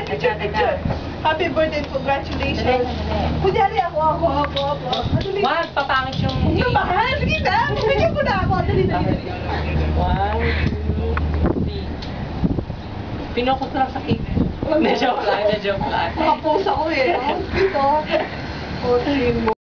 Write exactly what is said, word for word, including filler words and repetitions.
Picture, picture. Happy birthday and congratulations. Kunyari ako, ako, ako, ako. Madali. Wag, papangit yung... Ano ba? Sige na, bigyan ko na ako. Dali, dali, dali. One, two, three. Pinokus lang sa cake. Medyo joke lang, medyo joke lang. Nakapost ako eh. Dito. fourteen mo.